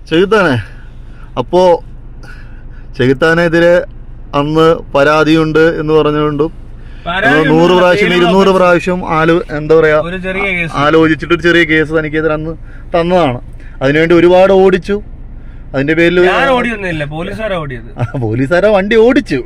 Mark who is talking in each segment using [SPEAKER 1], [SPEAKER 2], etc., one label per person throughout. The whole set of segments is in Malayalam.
[SPEAKER 1] ചെകുത്താനെ, അപ്പോ ചെകുത്താനെതിരെ അന്ന് പരാതിയുണ്ട് എന്ന് പറഞ്ഞുകൊണ്ടും 100 പ്രാവശ്യം 200 പ്രാവശ്യം എന്താ പറയാ ആലോചിച്ചിട്ട് ഒരു ചെറിയ കേസ് തനിക്കെതിരെ അന്ന് തന്നതാണ്. അതിനുവേണ്ടി ഒരുപാട് ഓടിച്ചു. അതിന്റെ പേരിൽ പോലീസുകാരെ വണ്ടി ഓടിച്ചു.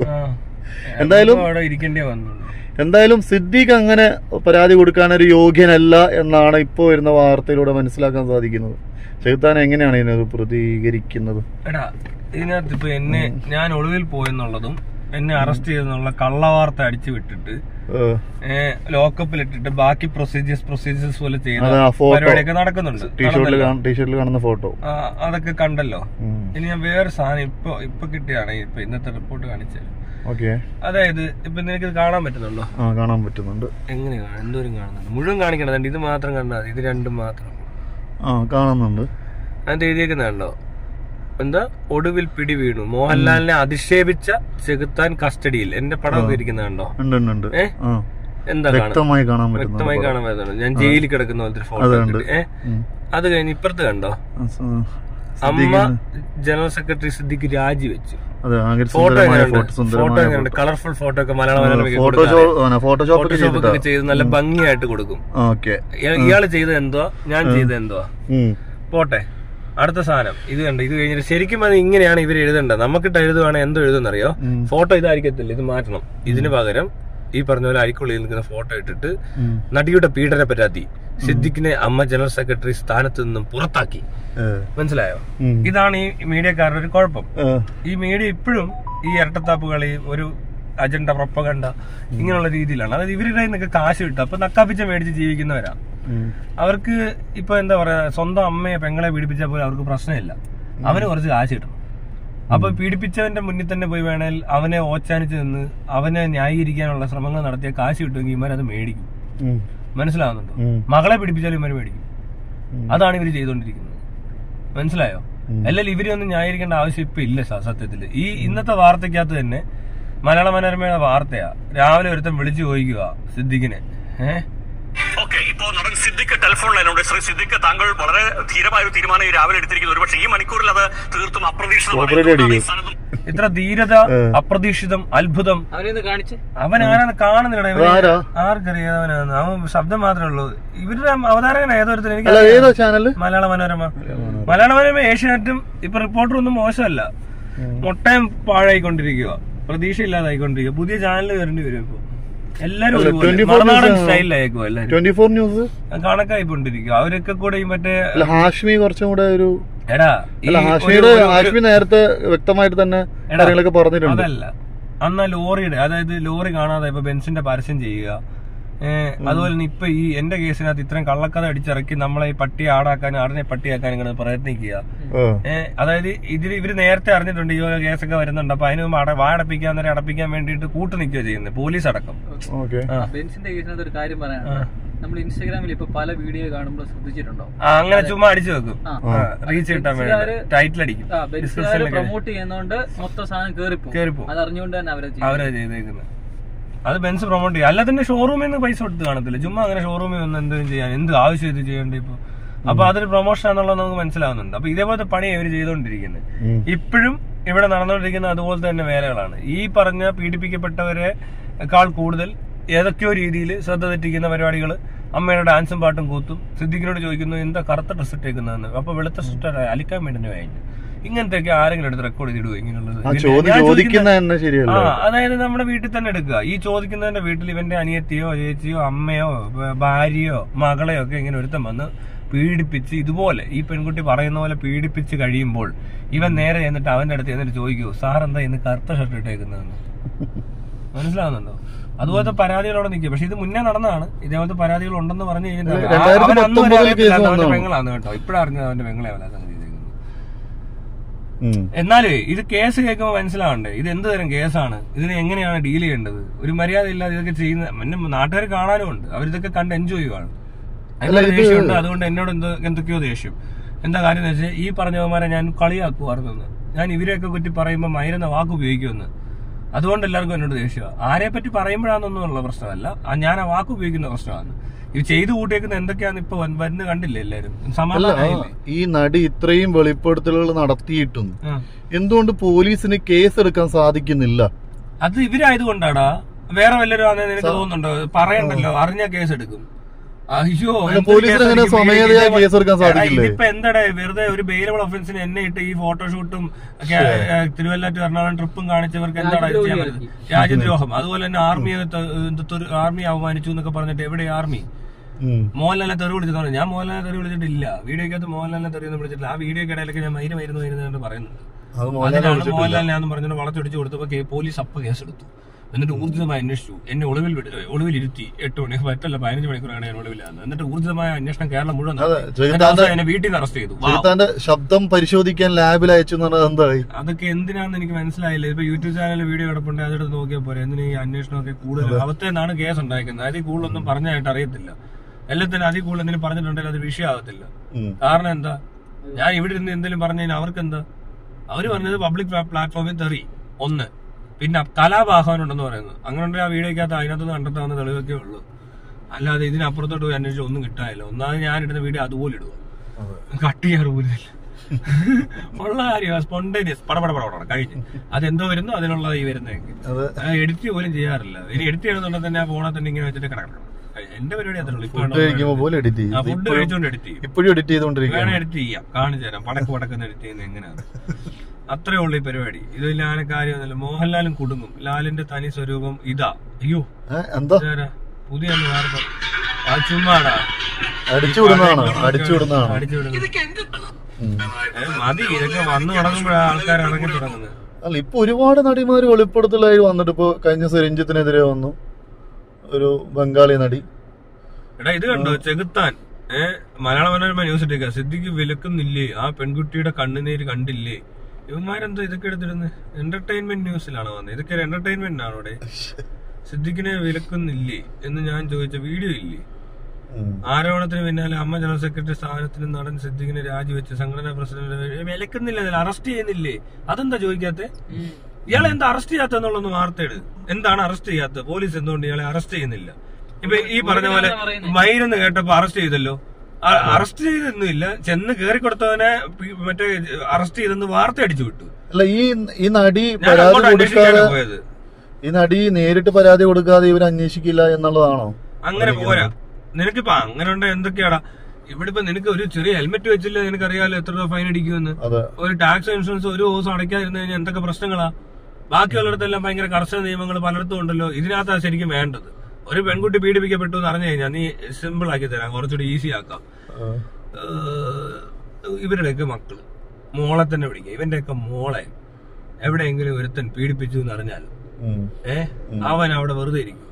[SPEAKER 1] എന്തായാലും സിദ്ദീഖ് അങ്ങനെ പരാതി കൊടുക്കാനൊരു യോഗ്യനല്ല എന്നാണ് ഇപ്പോൾ വരുന്ന വാർത്തയിലൂടെ മനസ്സിലാക്കാൻ സാധിക്കുന്നത്. ചെകുത്താൻ എങ്ങനെയാണ് ഇതിനത് പ്രതികരിക്കുന്നത്?
[SPEAKER 2] ഇതിനകത്ത് ഇപ്പൊ ഞാൻ ഒളിവിൽ പോയെന്നുള്ളതും എന്നെ അറസ്റ്റ് ചെയ്തെന്നുള്ള കള്ളവാർത്ത അടിച്ചു വിട്ടിട്ട് ലോക്കപ്പിലിട്ടിട്ട് ബാക്കി പ്രൊസീജിയേഴ്സ് പോലെ ചെയ്യുന്ന പരിപാടിയൊക്കെ നടക്കുന്നുണ്ട്.
[SPEAKER 1] ടീഷർട്ടിൽ കാണുന്ന ഫോട്ടോ
[SPEAKER 2] അതൊക്കെ കണ്ടല്ലോ. ഇനി ഞാൻ വേറെ സാധനം ഇപ്പൊ കിട്ടിയാണ് ഇപ്പൊ ഇന്നത്തെ റിപ്പോർട്ട് കാണിച്ചത്. അതായത് ഇപ്പൊ നിനക്ക് ഇത് കാണാൻ പറ്റുന്നുണ്ടോ?
[SPEAKER 1] കാണാൻ പറ്റുന്നുണ്ട്.
[SPEAKER 2] എങ്ങനെയാണ് എന്തോരം കാണുന്നുണ്ട്? മുഴുവൻ കാണിക്കണത് ഇത് മാത്രം കണ്ടാൽ ഇത് രണ്ടും മാത്രം
[SPEAKER 1] കാണുന്നുണ്ട്.
[SPEAKER 2] അതിന്റെ എഴുതിയേക്കുന്നുണ്ടോ? എന്താ ഒടുവിൽ പിടി വീണു, മോഹൻലാലിനെ അധിക്ഷേപിച്ച ചെകുത്താൻ കസ്റ്റഡിയിൽ. എന്റെ പടമൊക്കെ ഇരിക്കുന്നുണ്ടോ? എന്താ വ്യക്തമായി കാണാൻ പറ്റുന്നുണ്ട്. ഞാൻ ജയിലിൽ കിടക്കുന്ന പോലത്തെ ഫോട്ടോ. അത് കഴിഞ്ഞ് ഇപ്പുറത്ത് കണ്ടോ? അമ്മ ജനറൽ സെക്രട്ടറി സിദ്ദീഖ് രാജിവെച്ചു. ഫോട്ടോ കളർഫുൾ ഫോട്ടോ ഒക്കെ ഫോട്ടോഷോപ്പ് ഒക്കെ ചെയ്ത് നല്ല ഭംഗിയായിട്ട് കൊടുക്കും. ഇയാള് ചെയ്തത് എന്തുവാ, ഞാൻ ചെയ്തത് എന്തുവാ? പോട്ടെ, അടുത്ത സാധനം ഇത് കണ്ടോ? ഇത് കഴിഞ്ഞിട്ട് ശരിക്കും അത് ഇങ്ങനെയാണ് ഇവർ എഴുതേണ്ടത്. നമുക്കിട്ട് എഴുതുവാണെങ്കിൽ എന്തോ എഴുതുന്നറിയോ? ഫോട്ടോ ഇതായിരിക്കത്തില്ല, ഇത് മാറ്റണം. ഇതിന് പകരം ഈ പറഞ്ഞ പോലെ അരിക്കുള്ളിൽ നിൽക്കുന്ന ഫോട്ടോ ഇട്ടിട്ട് നടിയുടെ പീഡന പരാതി, സിദ്ദിഖിനെ അമ്മ ജനറൽ സെക്രട്ടറി സ്ഥാനത്ത് നിന്നും പുറത്താക്കി. മനസ്സിലായോ? ഇതാണ് ഈ മീഡിയക്കാരുടെ ഒരു കുഴപ്പം. ഈ മീഡിയ ഇപ്പോഴും ഈ ഇരട്ടത്താപ്പ് കളി, ഒരു അജണ്ട, പ്രൊപ്പഗണ്ട ഇങ്ങനെയുള്ള രീതിയിലാണ്. അതായത് ഇവരുടെ നിന്നൊക്കെ കാശ് കിട്ടും. അപ്പൊ നക്കാപ്പിച്ച മേടിച്ച് ജീവിക്കുന്നവരാ. അവർക്ക് ഇപ്പൊ എന്താ പറയാ, സ്വന്തം അമ്മയെ പെങ്ങളെ പീഡിപ്പിച്ചാൽ പോലും അവർക്ക് പ്രശ്നമില്ല. അവന് കുറച്ച് കാശ് കിട്ടും. അപ്പൊ പീഡിപ്പിച്ചവന്റെ മുന്നിൽ തന്നെ പോയി വേണേൽ അവനെ ഓച്ചാനിച്ച് നിന്ന് അവനെ ന്യായീകരിക്കാനുള്ള ശ്രമങ്ങൾ നടത്തിയ കാശ് കിട്ടുമെങ്കിൽ ഇവരത് മേടിക്കും. മനസ്സിലാവുന്നുണ്ടോ? മകളെ പീഡിപ്പിച്ചാലും ഇവര് മേടിക്കും. അതാണ് ഇവര് ചെയ്തോണ്ടിരിക്കുന്നത്. മനസ്സിലായോ? അല്ലെങ്കിൽ ഇവരൊന്നും ന്യായീകരിക്കേണ്ട ആവശ്യം ഇപ്പൊ ഇല്ല സത്യത്തില്. ഈ ഇന്നത്തെ വാർത്തക്കകത്ത് തന്നെ മലയാള മനോരമയുടെ വാർത്തയാ. രാവിലെ ഒരുത്തൻ വിളിച്ചു ചോദിക്കുക സിദ്ദിഖിനെ.
[SPEAKER 3] ഇപ്പോൾ നടൻ സിദ്ദിഖ് ടെലിഫോൺ ലൈനുണ്ട്. ശ്രീ സിദ്ദിഖ്, താങ്കൾ വളരെ ധീരമായ ഒരു തീരുമാനം രാവിലെ എടുത്തിരിക്കുന്നു. ഒരുപക്ഷെ ഈ മണിക്കൂറിൽ അത് തീർത്തും അപ്രതീക്ഷിതമാണ്.
[SPEAKER 2] ഇത്ര ധീരത, അപ്രതീക്ഷിതം, അത്ഭുതം. അവൻ ആരാണ് കാണുന്നില്ല, ആർക്കറിയാം. അവൻ ശബ്ദം മാത്രമേ ഉള്ളൂ. ഇവരുടെ അവതാരകൻ ഏതോരുത്തരും എനിക്ക് മലയാള മനോരമ, ഏഷ്യാനെറ്റും ഇപ്പൊ റിപ്പോർട്ടർ ഒന്നും മോശമല്ല. മൊട്ടയം പാഴായിക്കൊണ്ടിരിക്കുക, പ്രതീക്ഷ ഇല്ലാതായിക്കൊണ്ടിരിക്കുക. പുതിയ ചാനൽ വരേണ്ടി വരും. ഇപ്പൊ എല്ലാരും മറുനാടൻ സ്റ്റൈലിലായേക്കും. എല്ലാരും കണക്കായിക്കൊണ്ടിരിക്കുക. അവരൊക്കെ കൂടെ ഈ മറ്റേ
[SPEAKER 1] ഹാഷ്മി കുറച്ചും കൂടെ ഒരു ഹാഷ്മി നേരത്തെ വ്യക്തമായിട്ട് തന്നെ കാര്യങ്ങളൊക്കെ പറഞ്ഞിട്ടുണ്ട്.
[SPEAKER 2] അതല്ല, അന്നാ ലോറിയുടെ, അതായത് ലോറി കാണാതെ ഇപ്പൊ ബെൻസിന്റെ പരസ്യം ചെയ്യുക. അതുപോലെ തന്നെ ഇപ്പൊ ഈ എന്റെ കേസിനകത്ത് ഇത്രയും കള്ളക്കഥ അടിച്ചിറക്കി നമ്മളെ ഈ പട്ടിയെ ആടാക്കാനും ആടിനെ പട്ടിയാക്കാനും ഇങ്ങനെ പ്രയത്നിക്കുക. അതായത് ഇവര് നേരത്തെ അറിഞ്ഞിട്ടുണ്ട് ഈ കേസൊക്കെ വരുന്നുണ്ട്. അപ്പൊ അതിന് മുമ്പ് വാടപ്പിക്കാൻ നേരം അടപ്പിക്കാൻ വേണ്ടിയിട്ട് കൂട്ടു നിൽക്കുക ചെയ്യുന്നത്, പോലീസ് അടക്കം.
[SPEAKER 4] ബെൻസിന്റെ കേസിനകത്ത് ഒരു കാര്യം പറയാം. നമ്മൾ ഇൻസ്റ്റാഗ്രാമിൽ ഇപ്പൊ പല വീഡിയോ കാണുമ്പോൾ ശ്രദ്ധിച്ചിട്ടുണ്ടോ?
[SPEAKER 2] അങ്ങനെ ചുമ്മാ അടിച്ചു വെക്കും, റീച്ച് കിട്ടാൻ വേണ്ടി ടൈറ്റിൽ അടിക്കും.
[SPEAKER 4] പ്രൊമോട്ട് ചെയ്യുന്നോണ്ട് മൊത്തം സാധനം കേറിപ്പോ. അത് അറിഞ്ഞുകൊണ്ട് തന്നെ അവരെ
[SPEAKER 2] ചെയ്തേക്കുന്നത്. അത് ബെൻസ് പ്രൊമോട്ട് ചെയ്യുക. അല്ല തന്നെ ഷോറൂമിൽ നിന്ന് പൈസ കൊടുത്ത് കാണത്തില്ല. ചുമ്മാ അങ്ങനെ ഷോറൂമിൽ ഒന്ന് എന്തെങ്കിലും ചെയ്യാൻ എന്ത് ആവശ്യം ഇത് ചെയ്യേണ്ട ഇപ്പൊ. അപ്പൊ അതൊരു പ്രൊമോഷൻ ആണെന്നുള്ളത് നമുക്ക് മനസ്സിലാവുന്നുണ്ട്. അപ്പൊ ഇതേപോലത്തെ പണിയാണ് ഇവര് ചെയ്തുകൊണ്ടിരിക്കുന്നത്. ഇപ്പോഴും ഇവിടെ നടന്നുകൊണ്ടിരിക്കുന്ന അതുപോലത്തെ തന്നെ വേലകളാണ്. ഈ പറഞ്ഞ പീഡിപ്പിക്കപ്പെട്ടവരെക്കാൾ കൂടുതൽ ഏതൊക്കെയോ രീതിയിൽ ശ്രദ്ധ തെറ്റിക്കുന്ന പരിപാടികൾ. അമ്മയുടെ ഡാൻസും പാട്ടും കൂത്തും. സിദ്ദിഖിനോട് ചോദിക്കുന്നു എന്താ കറുത്ത ഡ്രസ് ഇട്ടേക്കുന്നതെന്ന്. അപ്പൊ വെളുത്ത സിസ്റ്റർ അലിക്കാൻ വേണ്ടി കഴിഞ്ഞു. ഇങ്ങനത്തെയൊക്കെ ആരെങ്കിലും എടുത്ത് റെക്കോർഡ് ചെയ്തിടുക ഇങ്ങനെയുള്ളത്. അതായത് നമ്മുടെ വീട്ടിൽ തന്നെ എടുക്കുക. ഈ ചോദിക്കുന്നതിന്റെ വീട്ടിൽ ഇവന്റെ അനിയത്തിയോ ചേച്ചിയോ അമ്മയോ ഭാര്യയോ മകളെയോ ഒക്കെ ഇങ്ങനെ ഒരുത്തം വന്ന് പീഡിപ്പിച്ച് ഇതുപോലെ ഈ പെൺകുട്ടി പറയുന്ന പോലെ പീഡിപ്പിച്ച് കഴിയുമ്പോൾ ഇവൻ നേരെ എന്നിട്ട് അവന്റെ അടുത്ത് എന്നിട്ട് ചോദിക്കൂ, സാർ എന്താ ഇന്ന് കറുത്ത ഷർട്ട് ഇട്ടേക്കുന്നതെന്ന്. മനസ്സിലാവുന്നുണ്ടോ? അതുപോലത്തെ പരാതികളോടെ നിൽക്കുക. പക്ഷെ ഇത് മുന്നേ നടന്നതാണ്. ഇതേപോലത്തെ പരാതികൾ ഉണ്ടെന്ന് പറഞ്ഞു കഴിഞ്ഞാൽ അവന്റെ പെങ്ങളാണ് കേട്ടോ. ഇപ്പഴറിഞ്ഞത് അവന്റെ പെങ്ങളെ അവലാ സംഗതി. എന്നാലേ ഇത് കേസ് കേൾക്കുമ്പോൾ മനസ്സിലാവണ്ടേ ഇത് എന്ത് തരം കേസാണ്, ഇതിനെ എങ്ങനെയാണ് ഡീൽ ചെയ്യേണ്ടത്. ഒരു മര്യാദ ഇല്ലാതെ ഇതൊക്കെ ചെയ്യുന്ന നാട്ടുകാർ കാണാനും ഉണ്ട്. അവരിതൊക്കെ കണ്ട് എൻജോയ് ചെയ്യുവാണ്. അതിനൊരു ദേഷ്യമുണ്ട്. അതുകൊണ്ട് എന്നോട് എന്തൊക്കെയോ ദേഷ്യം. എന്താ കാര്യം എന്ന് വെച്ചാൽ ഈ പറഞ്ഞവന്മാരെ ഞാൻ കളിയാക്കുമായിരുന്നു. ഞാൻ ഇവരെയൊക്കെ പറ്റി പറയുമ്പോൾ മൈരുന്ന വാക്ക് ഉപയോഗിക്കുമെന്ന്. അതുകൊണ്ട് എല്ലാവർക്കും എന്നോട് ദേഷ്യമാണ്. ആരെ പറ്റി പറയുമ്പോഴാണെന്നൊന്നുമുള്ള പ്രശ്നമല്ല, ഞാൻ ആ വാക്ക് ഉപയോഗിക്കുന്ന പ്രശ്നമാണ്. ഇത് ചെയ്തു കൂട്ടിയേക്കുന്ന എന്തൊക്കെയാന്ന് ഇപ്പൊ വരുന്ന കണ്ടില്ലേ എല്ലാരും. സമാധാനം.
[SPEAKER 1] ഈ നടി ഇത്രയും വെളിപ്പെടുത്തലുകൾ നടത്തിയിട്ടും എന്തുകൊണ്ട് പോലീസിന് കേസ് എടുക്കാൻ സാധിക്കുന്നില്ല?
[SPEAKER 2] അത് ഇവരായതുകൊണ്ടാടാ. വേറെ വല്ലരും ആണെന്ന് നിനക്ക് തോന്നുന്നുണ്ടോ? പറയണ്ടല്ലോ, അറിഞ്ഞാ കേസ് എടുക്കും. അയ്യോ,
[SPEAKER 1] പോലീസിന് സ്വമേധയാ കേസ് എടുക്കാൻ സാധിക്കില്ല.
[SPEAKER 2] ഇപ്പൊ എന്താടാ വെറുതെ ഒരു ബെയിലബിൾ ഒഫൻസിന് എന്നെ ഇട്ട് ഈ ഫോട്ടോഷൂട്ടും തിരുവല്ല ടു എറണാകുളം ട്രിപ്പും കാണിച്ചവർക്ക് എന്താണ് ചെയ്യാൻ പറ്റുന്നത്? രാജ്യദ്രോഹം. അതുപോലെ തന്നെ ആർമി അവമാനിച്ചു എന്നൊക്കെ പറഞ്ഞിട്ട് എവിടെ ആർമി? മോഹൻലാലിനെ തെറി വിളിച്ചതാണ്. ഞാൻ മോഹൻലാലിനെ തെറി വിളിച്ചിട്ടില്ല. വീഡിയോക്കകത്ത് മോഹൻലാലിനെ തെറി ഒന്നും വിളിച്ചിട്ടില്ല. ആ വീഡിയോക്ക് ഇടയിലൊക്കെ ഞാൻ മരുന്ന് പറയുന്നുണ്ട്. അതിനാണ് മോഹൻലാലിനെ പറഞ്ഞിട്ട് വളച്ചൊടിച്ചു കൊടുത്തപ്പോ പോലീസ് അപ്പൊ കേസെടുത്തു. എന്നിട്ട് ഊർജിതമായി അന്വേഷിച്ചു. എന്നെ ഒളിവിലിരുത്തി 8 മണി പറ്റല്ല 15 മണിക്കൂറാണ് ഞാൻ ഒളിവിലാകുന്നത്. എന്നിട്ട് ഊർജിതമായ അന്വേഷണം കേരളം മുഴുവൻ എന്നെ വീട്ടിൽ നിന്ന് അറസ്റ്റ് ചെയ്തു.
[SPEAKER 1] ശബ്ദം പരിശോധിക്കാൻ ലാബിൽ അയച്ചു. എന്തായി അതൊക്കെ
[SPEAKER 2] എന്തിനാന്ന് എനിക്ക് മനസ്സിലായില്ല. ഇപ്പൊ യൂട്യൂബ് ചാനലിൽ വീഡിയോ കിടപ്പുണ്ട്, അതെടുത്ത് നോക്കിയാൽ പോലെ. എന്തിനാ ഈ അന്വേഷണമൊക്കെ കൂടുതൽ അവത്തേന്നാണ് കേസ് ഉണ്ടായിരിക്കുന്നത്. അതിൽ കൂടുതലൊന്നും പറഞ്ഞായിട്ട് അറിയത്തില്ല. എല്ലാത്തിനും അതിൽ കൂടുതൽ എന്തെങ്കിലും പറഞ്ഞിട്ടുണ്ടെങ്കിൽ അത് വിഷയമാകത്തില്ല. കാരണം എന്താ, ഞാൻ ഇവിടെ ഇരുന്ന് എന്തെങ്കിലും പറഞ്ഞു കഴിഞ്ഞാൽ അവർക്ക് എന്താ? അവര് പറഞ്ഞത് പബ്ലിക് പ്ലാറ്റ്ഫോമിൽ തെറി ഒന്ന്, പിന്നെ കലാഭാഗവനുണ്ടെന്ന് പറയുന്നത്. അങ്ങനെ ആ വീഡിയോക്കകത്ത് അതിനകത്തൊന്നും കണ്ടെത്താവുന്ന തെളിവൊക്കെ ഉള്ളൂ. അല്ലാതെ ഇതിനപ്പുറത്തോട്ട് പോയി അന്വേഷിച്ച് ഒന്നും കിട്ടാനില്ല. ഒന്നാമത് ഞാൻ ഇടുന്ന വീഡിയോ അതുപോലെ ഇടുക, കട്ട് ചെയ്യാറ് പോലും ഉള്ള കാര്യമാണ്. സ്പോണ്ടേനിയസ് പടപട കഴിഞ്ഞ് അതെന്തോ വരുന്നു അതിനുള്ള ഈ വരുന്നതൊക്കെ എഡിറ്റ് പോലും ചെയ്യാറില്ല. ഇനി എഡിറ്റ് ചെയ്യണമെന്നുണ്ടെങ്കിൽ തന്നെ ആ ഫോണിൽ തന്നെ ഇങ്ങനെ വെച്ചിട്ട് കിടക്കണം. എന്റെ പരിപാടി അത്രയുള്ളൂ. ഫുഡ് കഴിച്ചോണ്ട് എഡിറ്റ് ചെയ്യും. വേണം എഡിറ്റ് ചെയ്യാം, കാണിച്ചു തരാം. പടക്കുന്ന എഡിറ്റ് ചെയ്യുന്നത് എങ്ങനെയാണ്. അത്രേ ഉള്ളു ഈ പരിപാടി. ഇതിൽ ഞാൻ കാര്യമൊന്നുമില്ല. മോഹൻലാലും കുടുങ്ങും. ലാലിന്റെ തനി സ്വരൂപം ഇതാ. അയ്യോ എന്താ പുതിയ വാർത്ത? ചുമ്മാടാ മതി. ഇതൊക്കെ വന്നു തുടങ്ങുമ്പോഴാണ് ആൾക്കാർ ഇറങ്ങി തുടങ്ങുന്നത്.
[SPEAKER 1] അല്ല, ഇപ്പൊ ഒരുപാട് നടിമാര് വെളിപ്പെടുത്തലായി വന്നിട്ട്. ഇപ്പൊ കഴിഞ്ഞ രഞ്ജിത്തിനെതിരെ വന്നു ഒരു ബംഗാളി നടി.
[SPEAKER 2] എടാ ഇത് കണ്ടോ, ചെകുത്താൻ മലയാള മനോരമ ന്യൂസ് ഇട്ടേക്ക. സിദ്ദിഖ് വിലക്കുന്നില്ലേ? ആ പെൺകുട്ടിയുടെ കണ്ണുനീര് കണ്ടില്ലേ? ഇവന്മാരെന്തോ ഇതൊക്കെ എടുത്തിടുന്നത്? എന്റർടൈൻമെന്റ് ന്യൂസിലാണ് വന്നത്. ഇതൊക്കെ ഒരു എന്റർടൈൻമെന്റ് ആണോ? ഇവിടെ സിദ്ദിഖിനെ വിലക്കുന്നില്ലേ എന്ന് ഞാൻ ചോദിച്ച വീഡിയോ ഇല്ലേ? ആരോപണത്തിന് പിന്നാലെ അമ്മ ജനറൽ സെക്രട്ടറി സ്ഥാനത്തിന് നടൻ സിദ്ദിഖിനെ രാജിവെച്ച് സംഘടനാ പ്രസിഡന്റ് വിലക്കുന്നില്ല, അറസ്റ്റ് ചെയ്യുന്നില്ലേ? അതെന്താ ചോദിക്കാത്ത? ഇയാളെ എന്താ അറസ്റ്റ് ചെയ്യാത്ത എന്നുള്ളൊന്ന് വാർത്തയിട്. എന്താണ് അറസ്റ്റ് ചെയ്യാത്ത? പോലീസ് എന്തുകൊണ്ട് ഇയാളെ അറസ്റ്റ് ചെയ്യുന്നില്ല? ഇപ്പൊ ഈ പറഞ്ഞ പോലെ മൈരെന്ന് കേട്ടപ്പോ അറസ്റ്റ് ചെയ്തല്ലോ. അറസ്റ്റ് ചെയ്തൊന്നുമില്ല, ചെന്ന് കേറി കൊടുത്തവനെ മറ്റേ അറസ്റ്റ് ചെയ്തെന്ന് വാർത്ത അടിച്ചു വിട്ടു.
[SPEAKER 1] അല്ല, ഈ നടി പരാതി കൊടുക്കാതെ പോയത്. ഈ നടി നേരിട്ട് പരാതി കൊടുക്കാതെ ഇവർ അന്വേഷിക്കില്ല എന്നുള്ളതാണോ?
[SPEAKER 2] അങ്ങനെ പോരാ. നിനക്കിപ്പോ അങ്ങനെ ഉണ്ട് എന്തൊക്കെയാടാ? ഇവിടെ ഇപ്പൊ നിനക്ക് ഒരു ചെറിയ ഹെൽമെറ്റ് വെച്ചില്ല, നിനക്കറിയാലോ എത്ര രൂപ ഫൈൻ അടിക്കുമെന്ന്. ഒരു ടാക്സ് ഇൻഷുറൻസ് ഒരു ദിവസം അടയ്ക്കാതിരുന്നു കഴിഞ്ഞാൽ എന്തൊക്കെ പ്രശ്നങ്ങളാ? ബാക്കിയുള്ളിടത്തെല്ലാം ഭയങ്കര കർശന നിയമങ്ങൾ പലയിടത്തും ഉണ്ടല്ലോ. ഇതിനകത്താണ് ശരിക്കും വേണ്ടത്. ഒരു പെൺകുട്ടി പീഡിപ്പിക്കപ്പെട്ടു എന്ന് അറിഞ്ഞു കഴിഞ്ഞാൽ നീ സിമ്പിൾ ആക്കി തരാം, കുറച്ചുകൂടി ഈസി ആക്കാം. ഇവരുടെയൊക്കെ മക്കള് മോളെ തന്നെ പിടിക്കുക. ഇവന്റെയൊക്കെ മോളെ എവിടെയെങ്കിലും ഒരുത്തൻ പീഡിപ്പിച്ചു എന്ന് അറിഞ്ഞാൽ അവൻ അവിടെ വെറുതെ ഇരിക്കും.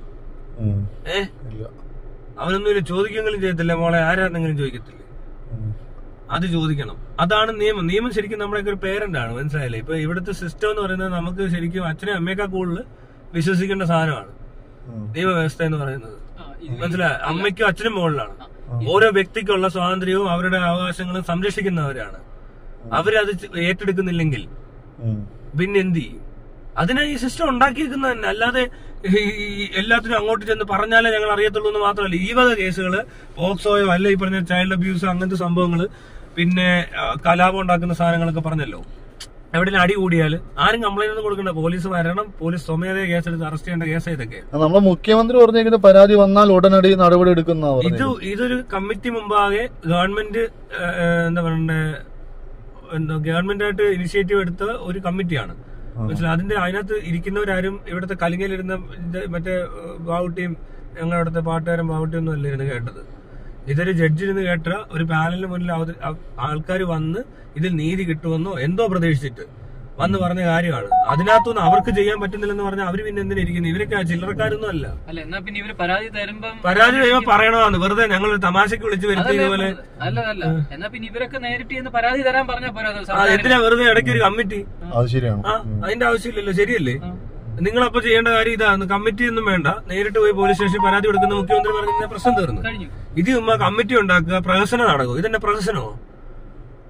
[SPEAKER 2] അവനൊന്നും ചോദിക്കെങ്കിലും ചെയ്യത്തില്ല. മോളെ ആരാണെന്നെങ്കിലും ചോദിക്കത്തില്ലേ? അത് ചോദിക്കണം. അതാണ് നിയമം. നിയമം ശരിക്കും നമ്മുടെയൊക്കെ ഒരു പേരന്റ് ആണ്, മനസ്സിലായില്ലേ? ഇപ്പൊ ഇവിടുത്തെ സിസ്റ്റം എന്ന് പറയുന്നത് നമുക്ക് ശരിക്കും അച്ഛനെ അമ്മയേക്കാൾ കൂടുതൽ വിശ്വസിക്കേണ്ട സാധനമാണ് നിയമവ്യവസ്ഥ എന്ന് പറയുന്നത്. മനസ്സിലായ? അമ്മയ്ക്കും അച്ഛനും മുകളിലാണ്. ഓരോ വ്യക്തിക്കുള്ള സ്വാതന്ത്ര്യവും അവരുടെ അവകാശങ്ങളും സംരക്ഷിക്കുന്നവരാണ്. അവരത് ഏറ്റെടുക്കുന്നില്ലെങ്കിൽ പിന്നെ എന്ത് ചെയ്യും? അതിനാ ഈ സിസ്റ്റം ഉണ്ടാക്കിയിരിക്കുന്നത് തന്നെ. അല്ലാതെ എല്ലാത്തിനും അങ്ങോട്ട് ചെന്ന് പറഞ്ഞാലേ ഞങ്ങൾ അറിയത്തുള്ളൂ എന്ന് മാത്രമല്ല. ഈ വക കേസുകള് പോക്സോയോ അല്ല ഈ പറഞ്ഞ ചൈൽഡ് അബ്യൂസ് അങ്ങനത്തെ സംഭവങ്ങള്, പിന്നെ കലാപം ഉണ്ടാക്കുന്ന സാധനങ്ങളൊക്കെ പറഞ്ഞല്ലോ, എവിടെയും അടി കൂടിയാൽ ആരും കംപ്ലൈന്റ് ഒന്നും കൊടുക്കണ്ട. പോലീസ് വരണം, പോലീസ് സ്വമേധയാ കേസെടുത്ത് അറസ്റ്റ് ചെയ്യേണ്ട കേസ് ഇതൊക്കെ.
[SPEAKER 1] നമ്മുടെ മുഖ്യമന്ത്രി പറഞ്ഞിരിക്കുന്ന പരാതി വന്നാൽ ഉടനടി നടപടി എടുക്കുന്ന
[SPEAKER 2] ഇതൊരു കമ്മിറ്റി മുമ്പാകെ ഗവൺമെന്റ് എന്താ പറയണ്ടേ, ഗവൺമെന്റായിട്ട് ഇനിഷ്യേറ്റീവ് എടുത്ത ഒരു കമ്മിറ്റിയാണ്. മനസ്സിലായി? അതിനകത്ത് ഇരിക്കുന്നവരാരും ഇവിടുത്തെ കലിങ്ങലിരുന്ന മറ്റേ ബാവുട്ടിയും ഞങ്ങളുടെ അവിടുത്തെ പാട്ടുകാരൻ ബാവുട്ടിയും ഒന്നും അല്ല ഇരുന്ന് കേട്ടത്. ഇതൊരു ജഡ്ജിരുന്ന് കേട്ട ഒരു പാനലിന് മുന്നിൽ ആൾക്കാർ വന്ന് ഇതിൽ നീതി കിട്ടുമെന്നോ എന്തോ പ്രതീക്ഷിച്ചിട്ട് വന്ന് പറഞ്ഞ കാര്യമാണ്. അതിനകത്തൊന്നും അവർക്ക് ചെയ്യാൻ പറ്റുന്നില്ലെന്ന് പറഞ്ഞാൽ അവര് പിന്നെ എന്തിനാ ഇരിക്കുന്നത്? ഇവരൊക്കെ ചില്ലറക്കാരൊന്നും അല്ല.
[SPEAKER 4] പരാതി തരുമ്പോ
[SPEAKER 2] പറയണമെന്ന് വെറുതെ ഞങ്ങൾ തമാശക്ക് വിളിച്ചു വരുത്തിയത് പോലെ.
[SPEAKER 4] ഇവരൊക്കെ നേരിട്ട് പരാതി തരാൻ പറഞ്ഞാൽ
[SPEAKER 2] എന്തിനാ വെറുതെ ഇടയ്ക്ക് ഒരു കമ്മിറ്റി? അതിന്റെ ആവശ്യമില്ലല്ലോ. ശരിയല്ലേ? നിങ്ങളപ്പോ ചെയ്യേണ്ട കാര്യം ഇതാണ്. കമ്മിറ്റി ഒന്നും വേണ്ട, നേരിട്ട് പോയി പോലീസ് സ്റ്റേഷനിൽ പരാതി കൊടുക്കുന്ന മുഖ്യമന്ത്രി പറഞ്ഞ പ്രശ്നം തീർന്നു. ഇത് കമ്മിറ്റി ഉണ്ടാക്കുക, പ്രഹസനം നടക്കും. ഇതെന്നെ പ്രഹസനമോ?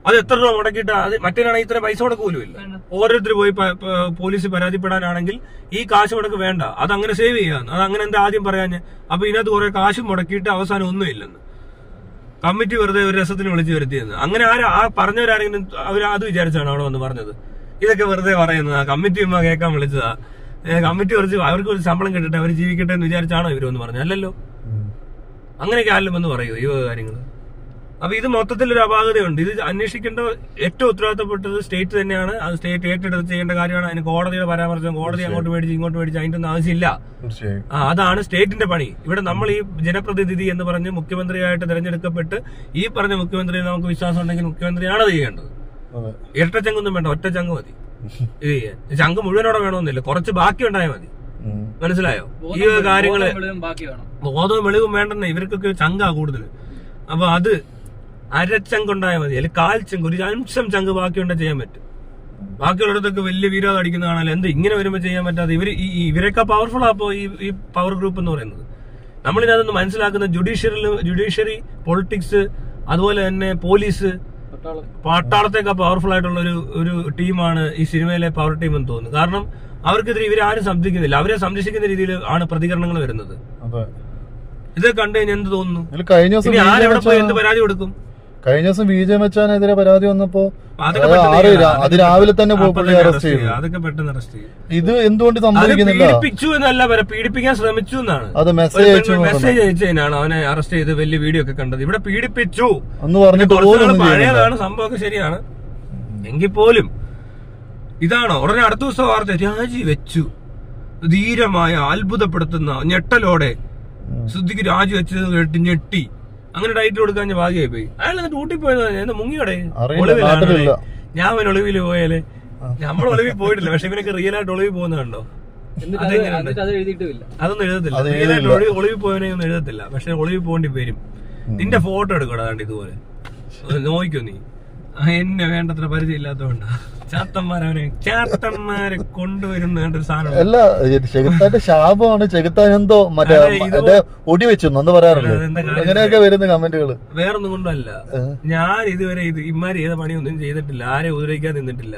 [SPEAKER 2] അത് എത്ര രൂപ മുടക്കിയിട്ട് അത് മറ്റേനാണെങ്കിൽ ഇത്ര പൈസ മുടക്കൂലുമില്ല. ഓരോരുത്തർ പോയി പോലീസ് പരാതിപ്പെടാനാണെങ്കിൽ ഈ കാശ് മുടക്ക് വേണ്ട, അത് അങ്ങനെ സേവ് ചെയ്യാന്ന്. അത് അങ്ങനെ എന്താ ആദ്യം പറയാൻ? അപ്പൊ ഇതിനകത്ത് കുറെ കാശ് മുടക്കിയിട്ട് അവസാനം ഒന്നുമില്ലെന്ന് കമ്മിറ്റി വെറുതെ ഒരു രസത്തിന് വിളിച്ചു വരുത്തിയെന്ന്. അങ്ങനെ ആ പറഞ്ഞവരാരെങ്കിലും അവർ അത് വിചാരിച്ചാണ് അവിടെ വന്ന് പറഞ്ഞത്? ഇതൊക്കെ വെറുതെ പറയുന്നത് ആ കമ്മിറ്റി കേൾക്കാൻ വിളിച്ചതാ. കമ്മിറ്റി കുറച്ച് അവർക്ക് ഒരു ശമ്പളം കിട്ടട്ടെ, അവർ ജീവിക്കട്ടെ എന്ന് വിചാരിച്ചാണോ ഇവരൊന്ന് പറഞ്ഞു? അല്ലല്ലോ. അങ്ങനെയൊക്കെ ആരും എന്ന് പറയൂ ഈ കാര്യങ്ങൾ. അപ്പൊ ഇത് മൊത്തത്തിലൊരു അപാകതയുണ്ട്. ഇത് അന്വേഷിക്കേണ്ട ഏറ്റവും ഉത്തരവാദിത്തപ്പെട്ടത് സ്റ്റേറ്റ് തന്നെയാണ്. അത് സ്റ്റേറ്റ് ഏറ്റെടുത്ത് ചെയ്യേണ്ട കാര്യമാണ്. അതിന് കോടതിയുടെ പരാമർശം, കോടതി അങ്ങോട്ട് മേടിച്ച് ഇങ്ങോട്ട് മേടിച്ച് അതിന്റെ ഒന്നും ആവശ്യമില്ല. അതാണ് സ്റ്റേറ്റിന്റെ പണി. ഇവിടെ നമ്മൾ ഈ ജനപ്രതിനിധി എന്ന് പറഞ്ഞ് മുഖ്യമന്ത്രിയായിട്ട് തെരഞ്ഞെടുക്കപ്പെട്ട് ഈ പറഞ്ഞ മുഖ്യമന്ത്രിയെ നമുക്ക് വിശ്വാസം ഉണ്ടെങ്കിൽ മുഖ്യമന്ത്രിയാണ് അത് ചെയ്യേണ്ടത്. ഇരട്ട ചങ്കൊന്നും വേണ്ട, ഒറ്റ ചങ്ക് മതി ഇത് ചെയ്യാൻ. ചങ്ക് മുഴുവനോടെ വേണമെന്നില്ല, കുറച്ച് ബാക്കി ഉണ്ടായാൽ മതി. മനസ്സിലായോ? ഈ കാര്യങ്ങള് ബോധവും വെളിവും വേണ്ടെന്ന്. ഇവർക്കൊക്കെ ചങ്കാ കൂടുതൽ. അപ്പൊ അത് അരച്ചങ്കുണ്ടായാൽ മതി, അല്ലെങ്കിൽ കാൽ ചങ്ക്, ഒരു അംശം ചങ്ക് ബാക്കിയുണ്ടെങ്കിൽ ചെയ്യാൻ പറ്റും. ബാക്കിയുള്ളിടത്തൊക്കെ വലിയ വിരോധം അടിക്കുന്നതാണല്ലോ. എന്ത് ഇങ്ങനെ വരുമ്പോൾ ചെയ്യാൻ പറ്റാതെ? ഇവരൊക്കെ പവർഫുൾ ആപ്പോ ഈ പവർ ഗ്രൂപ്പ് എന്ന് പറയുന്നത്. നമ്മളിതൊന്ന് മനസ്സിലാക്കുന്ന ജുഡീഷ്യറി, പൊളിറ്റിക്സ്, അതുപോലെ തന്നെ പോലീസ്, പട്ടാളത്തേക്കാൾ പവർഫുൾ ആയിട്ടുള്ള ഒരു ടീമാണ് ഈ സിനിമയിലെ പവർ ടീം എന്ന് തോന്നുന്നു. കാരണം അവർക്കെതിരെ ഇവരാരും സംരക്ഷിക്കുന്നില്ല. അവരെ സംരക്ഷിക്കുന്ന രീതിയിൽ ആണ് പ്രതികരണങ്ങൾ വരുന്നത്. ഇത് കണ്ടു കഴിഞ്ഞാൽ എന്ത് തോന്നുന്നു? ആരെവിടെ പോയി എന്ത് പരാതി കൊടുക്കും?
[SPEAKER 1] കഴിഞ്ഞ ദിവസം വിജയ മച്ചാനെതിരെ പരാതി വന്നപ്പോ അത് രാവിലെ തന്നെ
[SPEAKER 2] അതൊക്കെ പെട്ടെന്ന് അറസ്റ്റ് ചെയ്യും.
[SPEAKER 1] ഇത് എന്തുകൊണ്ട് സംഭവിക്കുന്നില്ല?
[SPEAKER 2] പീഡിപ്പിച്ചു എന്നല്ല, പീഡിപ്പിക്കാൻ ശ്രമിച്ചു എന്നാണ്.
[SPEAKER 1] അത് മെസ്സേജ്
[SPEAKER 2] അയച്ചതിനാണ് അവനെ അറസ്റ്റ് ചെയ്ത് വലിയ വീഡിയോ ഒക്കെ കണ്ടത്. ഇവിടെ പീഡിപ്പിച്ചു
[SPEAKER 1] എന്ന് പറഞ്ഞിട്ട്
[SPEAKER 2] പഴയതാണ് സംഭവമൊക്കെ ശരിയാണ്. എങ്കിൽ പോലും ഇതാണോ ഉടനെ അടുത്ത ദിവസം വാർത്ത രാജി വെച്ചു, ധീരമായ അത്ഭുതപ്പെടുത്തുന്ന ഞെട്ടലോടെ സിദ്ദിഖ് രാജി വെച്ചത് കേട്ട് ഞെട്ടി, അങ്ങനെ ടൈറ്റിൽ കൊടുക്കാൻ ഭാഗ്യമായി പോയി. അയാൾ എന്നിട്ട് ഊട്ടിപ്പോയത് എന്താ മുങ്ങിയോടെ? ഒളിവിലാണ്. ഞാൻ അവൻ ഒളിവിൽ പോയാലേ, നമ്മൾ ഒളിവിൽ പോയിട്ടില്ല, പക്ഷെ ഇവനൊക്കെ റിയൽ ആയിട്ട് ഒളിവിൽ പോകുന്നുണ്ടോ? അതൊന്നും എഴുതത്തില്ല. റിയൽ ആയിട്ട് ഒളിവിൽ പോയവനെ ഒന്നും എഴുതത്തില്ല, പക്ഷെ ഒളിവിൽ പോകേണ്ടി വരും. നിന്റെ ഫോട്ടോ എടുക്കടാ കണ്ട് ഇതുപോലെ നോക്കിക്കോ നീ. എന്നെ വേണ്ടത്ര പരിചയം ഇല്ലാത്തതുകൊണ്ടാ ചാത്തന്മാരെ കൊണ്ടുവരുന്ന സാധനം.
[SPEAKER 1] അല്ല, ചെകുത്താന്റെ ശാപമാണ്. ചെകുത്താൻ എന്തോ മറ്റേ ഒടി വെച്ചു എന്ന് പറയാറുണ്ട്. അങ്ങനെയൊക്കെ വരുന്ന കമന്റുകള്
[SPEAKER 2] വേറൊന്നും കൊണ്ടല്ല. ഞാൻ ഇതുവരെ ഇമാര് ചെയ്ത പണിയൊന്നും ചെയ്തിട്ടില്ല, ആരെ ഉപദ്രവിക്കാൻ നിന്നിട്ടില്ല.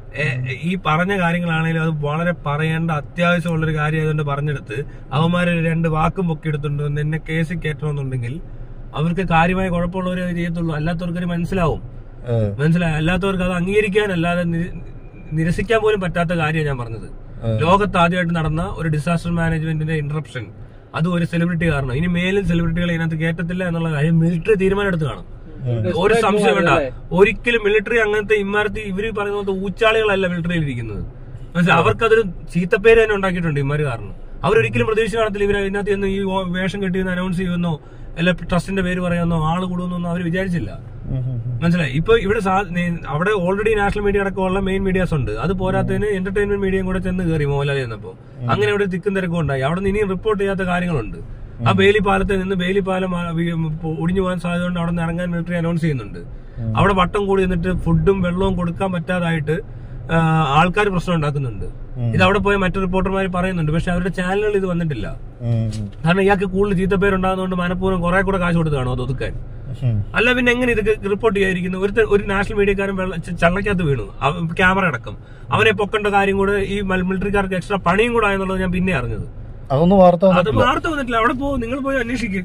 [SPEAKER 2] ഈ പറഞ്ഞ കാര്യങ്ങളാണെങ്കിലും അത് വളരെ പറയേണ്ട അത്യാവശ്യമുള്ളൊരു കാര്യം ആയതുകൊണ്ട് പറഞ്ഞെടുത്ത് അവന്മാര് 2 വാക്കും പൊക്കിയെടുത്തുണ്ട് എന്നെ കേസിൽ കയറ്റണമെന്നുണ്ടെങ്കിൽ അവർക്ക് കാര്യമായ കുഴപ്പമുള്ളവരെ അത് ചെയ്യത്തുള്ളൂ. അല്ലാത്തവർക്കൊരു മനസ്സിലാവും. അല്ലാത്തവർക്ക് അത് അംഗീകരിക്കാൻ അല്ലാതെ നിരസിക്കാൻ പോലും പറ്റാത്ത കാര്യം ഞാൻ പറഞ്ഞത്. ലോകത്ത് ആദ്യമായിട്ട് നടന്ന ഒരു ഡിസാസ്റ്റർ മാനേജ്മെന്റിന്റെ ഇന്ററപ്ഷൻ, അതും ഒരു സെലിബ്രിറ്റി കാരണം. ഇനി മേലിൽ സെലിബ്രിറ്റികളെ ഇതിനകത്ത് കയറ്റത്തില്ല എന്നുള്ള കാര്യം മിലിറ്ററി തീരുമാനം എടുത്ത് കാണും. ഒരു സംശയം വേണ്ട. ഒരിക്കലും മിലിറ്ററി അങ്ങനത്തെ ഇമാരത്തി ഇവര് പറയുന്നത് ഊച്ചാളികളല്ല മിലിറ്ററിയിൽ ഇരിക്കുന്നത്. മനസ്സിലായി? അവർക്കതൊരു ചീത്തപ്പേര് തന്നെ ഉണ്ടാക്കിയിട്ടുണ്ട് ഇമാര് കാരണം. അവരൊരിക്കലും പ്രതീക്ഷ കാണത്തില്ല ഇവർ ഇതിനകത്ത് നിന്ന് ഈ വേഷം കെട്ടിയെന്ന് അനൗൺസ് ചെയ്യുമെന്നോ അല്ല ട്രസ്റ്റിന്റെ പേര് പറയുമെന്നോ ആള് കൂടുമെന്നോ അവർ വിചാരിച്ചില്ല. മനസ്സിലായി? ഇപ്പൊ ഇവിടെ അവിടെ ഓൾറെഡി നാഷണൽ മീഡിയ അടക്കമുള്ള മെയിൻ മീഡിയാസ് ഉണ്ട്. അത് പോരാത്തതിന് എന്റർടൈൻമെന്റ് മീഡിയയും കൂടെ ചെന്ന് കയറി മോഹൻലാൽ ചെന്നപ്പോ. അങ്ങനെ അവിടെ തിക്കും തിരക്കും ഉണ്ടായി. അവിടെ നിന്ന് ഇനിയും റിപ്പോർട്ട് ചെയ്യാത്ത കാര്യങ്ങളുണ്ട്. ആ ബേലി പാലത്തിൽ നിന്ന് ബേലി പാലം ഒടിഞ്ഞു പോകാൻ സാധ്യത കൊണ്ട് അവിടെ നിന്ന് ഇറങ്ങാൻ മിലിറ്ററി അനൗൺസ് ചെയ്യുന്നുണ്ട്. അവിടെ വട്ടം കൂടി നിന്നിട്ട് ഫുഡും വെള്ളവും കൊടുക്കാൻ പറ്റാതായിട്ട് ആൾക്കാർ പ്രശ്നം ഉണ്ടാക്കുന്നുണ്ട്. ഇത് അവിടെ പോയ മറ്റു റിപ്പോർട്ടർമാർ പറയുന്നുണ്ട്. പക്ഷെ അവരുടെ ചാനലുകൾ ഇത് വന്നിട്ടില്ല. കാരണം ഇയാൾക്ക് കൂടുതൽ ചീത്തപ്പേരുണ്ടാകുന്നതുകൊണ്ട് മനഃപൂർവ്വം കുറെ കൂടെ കാശ് കൊടുത്തതാണോ അത് ഒതുക്കാൻ? അല്ല പിന്നെ എങ്ങനെ ഇത് റിപ്പോർട്ട് ചെയ്യാതിരിക്കുന്നു? ഒരു നാഷണൽ മീഡിയക്കാരൻ ചള്ളക്കകത്ത് വീണു, ക്യാമറ അടക്കം. അവനെ പൊക്കേണ്ട കാര്യം കൂടെ ഈ മിലിറ്ററിക്കാർക്ക് എക്സ്ട്രാ പണിയും കൂടെ ആയെന്നുള്ളത് ഞാൻ പിന്നെ അറിഞ്ഞത്. അത് വാർത്ത വന്നിട്ടില്ല. അവിടെ നിങ്ങൾ പോയി അന്വേഷിക്കുക.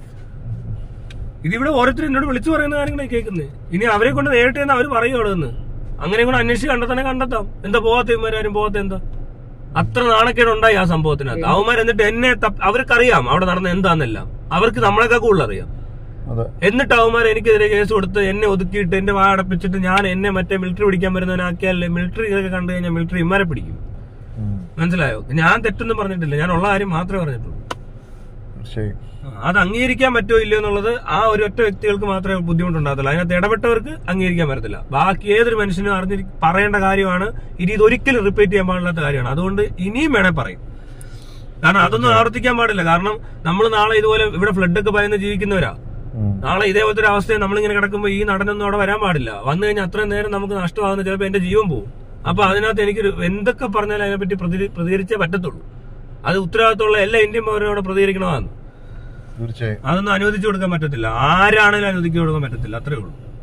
[SPEAKER 2] ഇതിവിടെ ഓരോരുത്തരും എന്നോട് വിളിച്ചു പറയുന്ന കാര്യങ്ങളാണ് കേൾക്കുന്നത്. ഇനി അവരെ കൊണ്ട് നേരിട്ട് തന്നെ അവർ പറയും അവിടെ നിന്ന്. അങ്ങനെ കൂടെ അന്വേഷിച്ച് കണ്ടെത്താം. എന്താ പോകാത്ത ഇവന്മാരും പോകാത്ത എന്താ? അത്ര നാണക്കേടുണ്ടായി ആ സംഭവത്തിനകത്ത്. അവന്മാർ എന്നിട്ട് എന്നെ അവർക്കറിയാം അവിടെ നടന്ന എന്താന്നെല്ലാം. അവർക്ക് നമ്മളെക്കാൾ കൂടുതൽ അറിയാം. എന്നിട്ട് അവന്മാർ എനിക്കെതിരെ കേസ് കൊടുത്ത് എന്നെ ഒതുക്കിയിട്ട് എന്റെ വായ അടപ്പിച്ചിട്ട് എന്നെ മറ്റേ മിലിറ്ററി പിടിക്കാൻ വരുന്നവനാക്കിയാലേ മിലിറ്ററി ഇതൊക്കെ കണ്ടു കഴിഞ്ഞാൽ മിലിറ്ററി ഇമാരെ പിടിക്കും. മനസ്സിലായോ? ഞാൻ തെറ്റൊന്നും പറഞ്ഞിട്ടില്ല, ഞാൻ ഉള്ള കാര്യം മാത്രമേ പറഞ്ഞിട്ടുള്ളൂ. അത് അംഗീകരിക്കാൻ പറ്റുമോ ഇല്ലയോ എന്നുള്ളത് ആ ഒരു ഒറ്റ വ്യക്തികൾക്ക് മാത്രമേ ബുദ്ധിമുട്ടുണ്ടാകത്തുള്ളൂ. അതിനകത്ത് ഇടപെട്ടവർക്ക് അംഗീകരിക്കാൻ പറ്റത്തില്ല. ബാക്കി ഏതൊരു മനുഷ്യനും പറയേണ്ട കാര്യമാണ്. ഇനി ഇതൊരിക്കലും റിപ്പീറ്റ് ചെയ്യാൻ പാടില്ലാത്ത കാര്യമാണ്. അതുകൊണ്ട് ഇനിയും വേണേ പറയും. കാരണം അതൊന്നും ആവർത്തിക്കാൻ പാടില്ല. കാരണം നമ്മൾ നാളെ ഇതുപോലെ ഇവിടെ ഫ്ലഡൊക്കെ പറയുന്ന ജീവിക്കുന്നവരാ. നാളെ ഇതേപോലത്തെ ഒരു അവസ്ഥയെ നമ്മളിങ്ങനെ കിടക്കുമ്പോൾ ഈ നടനൊന്നും അവിടെ വരാൻ പാടില്ല. വന്നു കഴിഞ്ഞാൽ അത്രയും നേരം നമുക്ക് നഷ്ടമാകുന്ന ചിലപ്പോൾ എന്റെ ജീവൻ പോകും. അപ്പൊ അതിനകത്ത് എനിക്ക് എന്തൊക്കെ പറഞ്ഞാലും അതിനെപ്പറ്റി പ്രതികരിച്ചേ പറ്റത്തുള്ളൂ. അത് ഉത്തരവാദിത്തമുള്ള എല്ലാ ഇന്ത്യൻ പൗരനോട് പ്രതികരിക്കണമെന്ന്. അതൊന്നും അനുവദിച്ചു കൊടുക്കാൻ പറ്റത്തില്ല. ആരാണെങ്കിലും അനുവദിച്ചു കൊടുക്കാൻ പറ്റത്തില്ല. അത്രേ ഉള്ളൂ.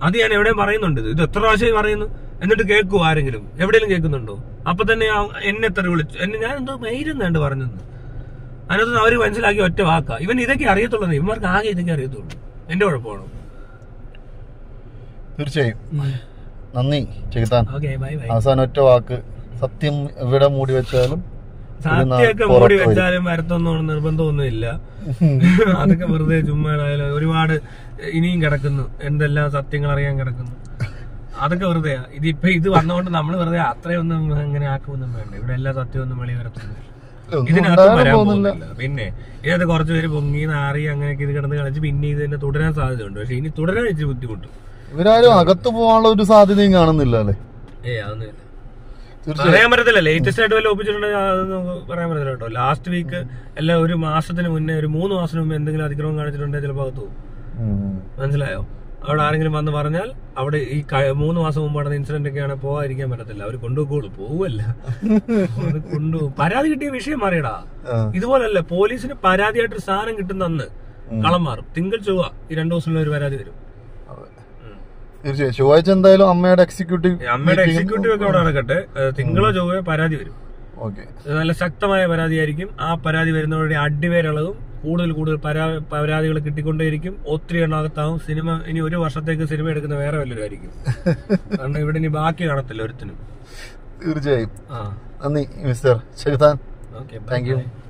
[SPEAKER 2] അത് ഞാൻ എവിടെയും പറയുന്നുണ്ട്. ഇത് എത്ര പ്രാവശ്യം പറയുന്നു, എന്നിട്ട് കേൾക്കുവോ ആരെങ്കിലും? എവിടെയെങ്കിലും കേൾക്കുന്നുണ്ടോ? അപ്പൊ തന്നെ എന്നെ എത്ര വിളിച്ചു, എന്നെ ഞാൻ എന്തോ മൈരുന്നാണ്ട് പറഞ്ഞെന്ന്. അതിനകത്ത് അവര് മനസ്സിലാക്കി ഒറ്റ വാക്കാ. ഇവൻ ഇതൊക്കെ അറിയത്തുള്ളൂ, ഇവന്മാർക്ക് ആകെ ഇതൊക്കെ അറിയത്തുള്ളൂ. എന്റെ കുഴപ്പമാണോ?
[SPEAKER 1] തീർച്ചയായും നന്ദി ചെകുത്താൻ.
[SPEAKER 2] Okay, bye bye.
[SPEAKER 1] അവസാനം ഒറ്റ വാക്ക്, സത്യം എവിടെ മൂടി വെച്ചാലും
[SPEAKER 2] സത്യമൊക്കെ മൂടി വെച്ചാലും വരത്തൊന്നും നിർബന്ധമൊന്നും ഇല്ല. അതൊക്കെ വെറുതെ ചുമ്മാ ഒരുപാട് ഇനിയും കിടക്കുന്നു, എന്തെല്ലാം സത്യങ്ങൾ അറിയാൻ കിടക്കുന്നു. അതൊക്കെ വെറുതെ. ഇതിപ്പോ ഇത് വന്നതുകൊണ്ട് നമ്മൾ വെറുതെ അത്രയൊന്നും അങ്ങനെ ആക്കുമൊന്നും വേണ്ട. ഇവിടെ എല്ലാ സത്യമൊന്നും വെളി വരത്തൊന്നും ഇതിനകത്ത് വരാൻ പോകുന്നില്ല. പിന്നെ ഇതിനകത്ത് കുറച്ച് പേര് പൊങ്ങി നാറി അങ്ങനെയൊക്കെ ഇത് കിടന്ന് കളിച്ച് പിന്നെ ഇത് തന്നെ തുടരാൻ സാധ്യതയുണ്ട്. പക്ഷെ ഇനി തുടരാൻ വെച്ച് ബുദ്ധിമുട്ടും.
[SPEAKER 1] ഇവരാരും അകത്ത് പോകാനുള്ള ഒരു സാധ്യതയും കാണുന്നില്ല അല്ലേ?
[SPEAKER 2] അതൊന്നുമില്ല, പറയാൻ പറ്റത്തില്ല. ലേറ്റസ്റ്റ് ആയിട്ട് വല്ല ഒപ്പിച്ചിട്ടുണ്ടെങ്കിൽ അതൊന്നും പറയാൻ പറ്റത്തില്ല കേട്ടോ. ലാസ്റ്റ് വീക്ക് എല്ലാം ഒരു മാസത്തിന് മുന്നേ, ഒരു 3 മാസത്തിന് മുമ്പ് എന്തെങ്കിലും അതിക്രമം കാണിച്ചിട്ടുണ്ടെങ്കിൽ ചിലപ്പോൾ അകത്ത് പോകും. മനസ്സിലായോ? അവിടെ ആരെങ്കിലും വന്ന് പറഞ്ഞാൽ അവിടെ ഈ 3 മാസം മുമ്പ് നടന്ന ഇൻസിഡന്റ് ഒക്കെയാണ്, പോകാതിരിക്കാൻ പറ്റത്തില്ല. അവർ കൊണ്ടുപോകുള്ളൂ, പോവല്ല. കൊണ്ടുപോകും. പരാതി കിട്ടിയ വിഷയം മാറിയടാ. ഇതുപോലല്ല, പോലീസിന് പരാതിയായിട്ടൊരു സാധനം കിട്ടുന്ന അന്ന് കളം മാറും. തിങ്കൾ ചൊവ്വ ഈ 2 ദിവസത്തിലുള്ള ഒരു പരാതി വരും.
[SPEAKER 1] തീർച്ചയായും ചൊവ്വാഴ്ച എന്തായാലും അമ്മയുടെ എക്സിക്യൂട്ടീവ്
[SPEAKER 2] ഒക്കെ അവിടെ നടക്കട്ടെ. തിങ്കളോ ചൊവ്വയോ പരാതി വരും. നല്ല ശക്തമായ പരാതിയായിരിക്കും. ആ പരാതി വരുന്നവരുടെ അടിവേരളവും കൂടുതൽ പരാതികൾ കിട്ടിക്കൊണ്ടേയിരിക്കും. ഒത്തിരി എണ്ണാകത്താവും. സിനിമ ഇനി 1 വർഷത്തേക്ക് സിനിമ എടുക്കുന്ന വേറെ വല്ലവരായിരിക്കും. കാരണം ഇവിടെ ഇനി ബാക്കി കാണത്തില്ല ഒരുത്തിനും.
[SPEAKER 1] തീർച്ചയായും. നന്ദി mister Chekuthan.
[SPEAKER 2] Okay,
[SPEAKER 1] thank U.